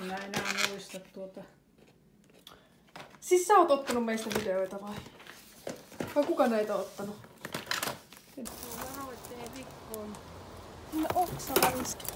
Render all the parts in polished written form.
Mä enää muista tuota. Siis sä oot ottanut meistä videoita vai? Vai kuka näitä on ottanut? Mä aloitteen rikkoon. No oksalanski.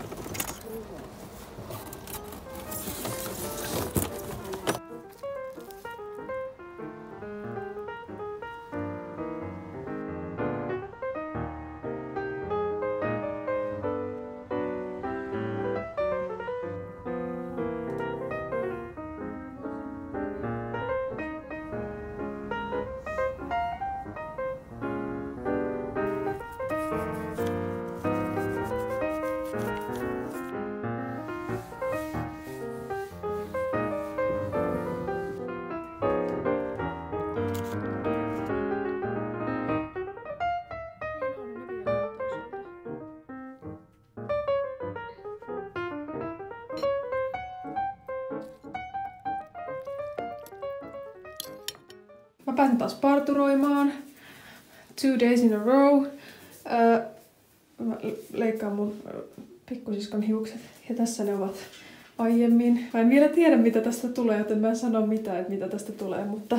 Mä pääsin taas parturoimaan. 2 days in a row. Mä leikkaan mun pikkusiskon hiukset. Ja tässä ne ovat aiemmin. Mä en vielä tiedä mitä tästä tulee, joten mä en sano mitään, että mitä tästä tulee, mutta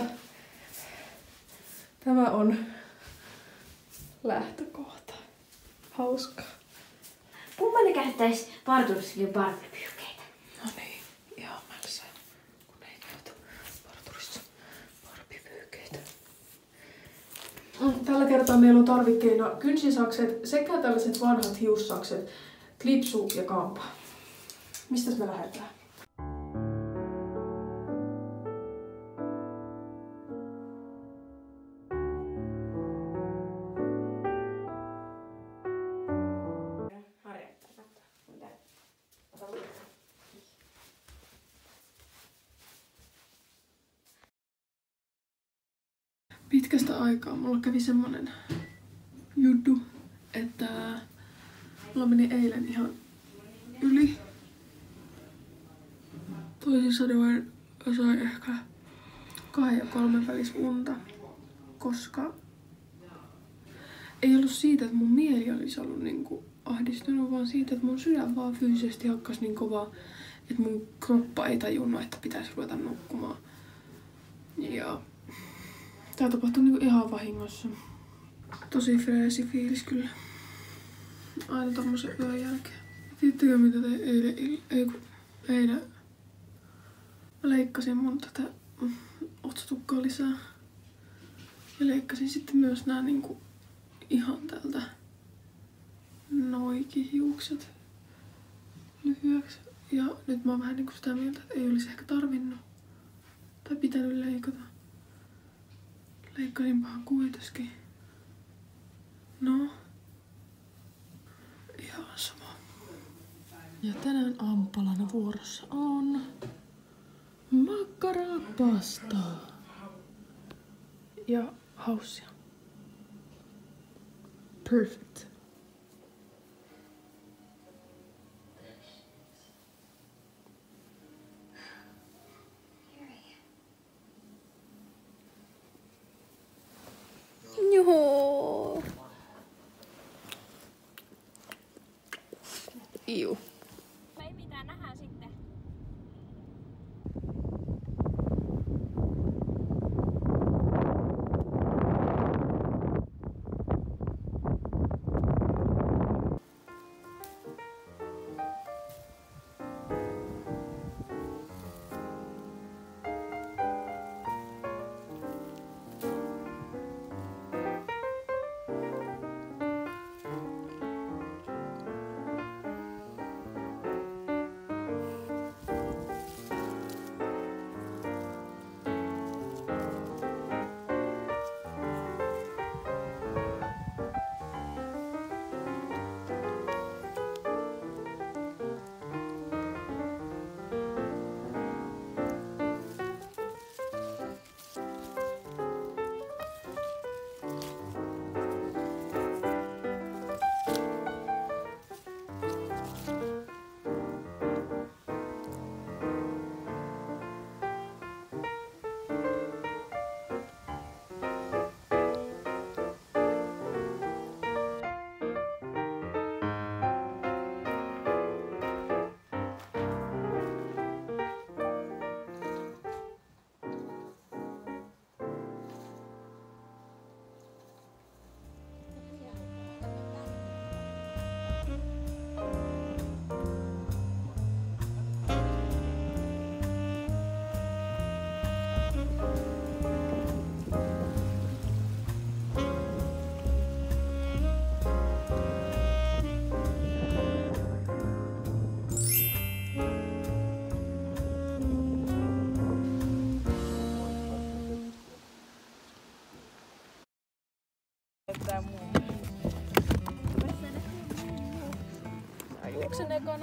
tämä on lähtökohta. Hauskaa. Kumpa ne käyttäis parturissakin barbipyyhkeitä? No niin, ihan mälsää, kun ei käytä parturissa barbipyyhkeitä. Tällä kertaa meillä on tarvikkeina kynsisakset sekä tällaiset vanhat hiussakset, klipsu ja kampa. Mistäs me lähdetään? Pitkästä aikaa mulla kävi semmonen juttu, että mulla meni eilen ihan yli. Toisin sanoen sain ehkä 2 ja 3 välis unta, koska ei ollut siitä, että mun mieli olisi ollut niinku ahdistunut, vaan siitä, että mun sydän vaan fyysisesti hakkas niin kovaa, että mun kroppa ei tajunnut, että pitäisi ruveta nukkumaan. Ja tää tapahtui niinku ihan vahingossa. Tosi freesi fiilis kyllä. Aina tommosen yön jälkeen. Tiedättekö mitä tein eilen? Mä leikkasin mun tätä otsatukkaa lisää. Ja leikkasin sitten myös nää niinku ihan tältä noikihiukset lyhyeksi. Ja nyt mä oon vähän niinku sitä mieltä, että ei olisi ehkä tarvinnut tai pitänyt leikata. Leikkasinpahan kuitenkin. No. Ihan sama. Ja tänään aamupalana vuorossa on makkarapastaa ja haussia. Perfect. Joo. Iu. Ei mitään, nähdään sitten. juoksen ekana.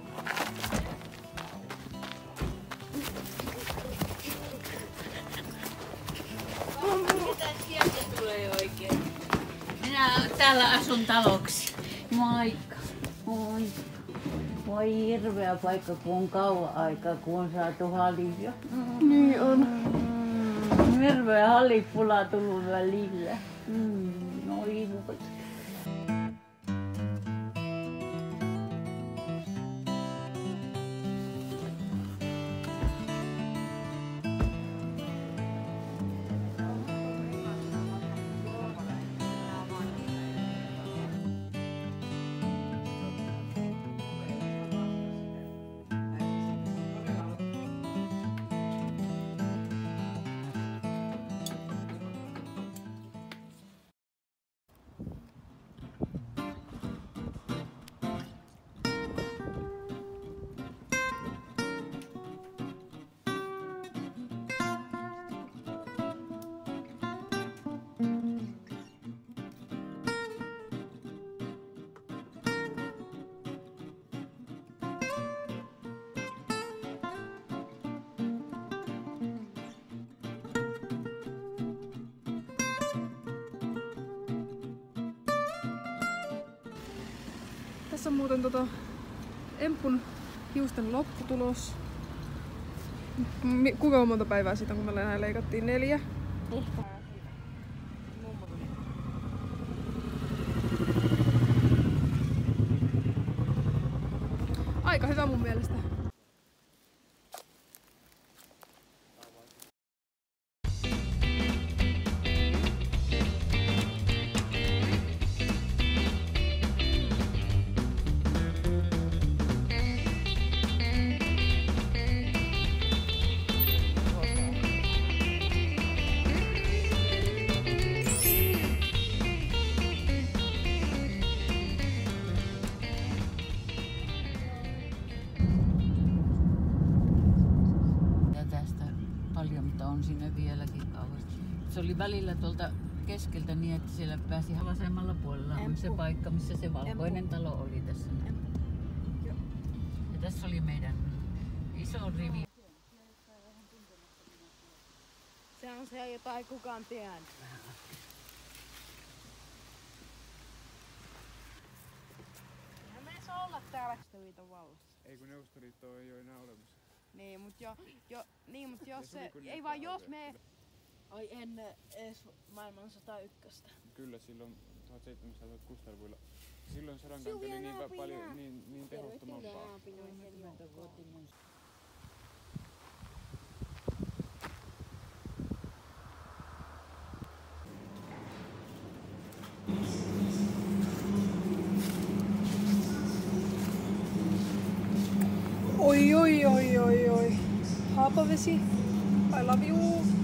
Mitä sieltä tulee oikein? Minä täällä asun taloksi. Moikka. Moikka. Voi hirveä paikka, kun on kauan aikaa, kun on saatu halivio. Niin on. Hirveä halipula tullut välillä. No hirveä. Tässä on muuten Emppun hiusten lopputulos. Kuinka monta päivää siitä, kun me näin leikattiin? 4? Ehkä. Aika hyvä mun mielestä. Mutta on sinne vieläkin kauas. Se oli välillä tuolta keskeltä niin, että siellä pääsi vasemmalla puolella on se paikka, missä se valkoinen talo oli tässä. Ja tässä oli meidän iso rivi. Se on se, jota ei kukaan tiedä. Eihän me saa olla täällä Neuvostoliiton vallassa. Ei kun Neuvostoliitto ei ole enää olemassa. Niin, mut jos se, ei vaan jos me... Ai ennen edes maailmansota 1. Kyllä silloin 1760-luvulla. Silloin sodankäynti oli niin paljon niin tehottomampaa. Oi oi oi oi oi. Haapavesi. I love you.